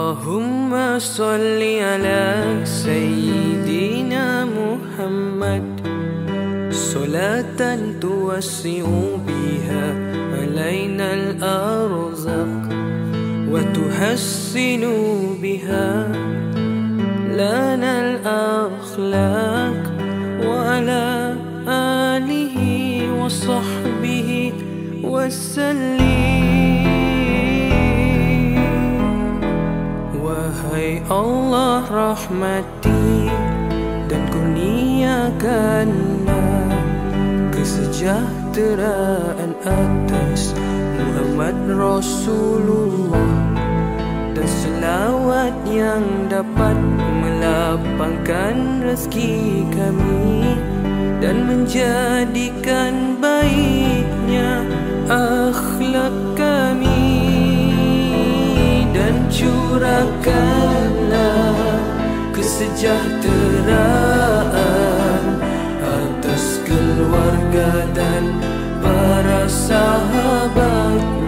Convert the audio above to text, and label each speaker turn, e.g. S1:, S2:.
S1: Allahumma salli ala Sayyidina Muhammad salatan tuwassi'u biha alaina al-arzaq wa tuhassinu biha lana al-akhlaq wa ala alihi wa sahbihi wa sallim. Wahai Allah, rahmati dan kurniakanlah kesejahteraan atas Muhammad Rasulullah, dan selawat yang dapat melapangkan rezeki kami dan menjadikan baiknya akhlak kami, dan curahkanlah kesejahteraan atas keluarga dan para sahabat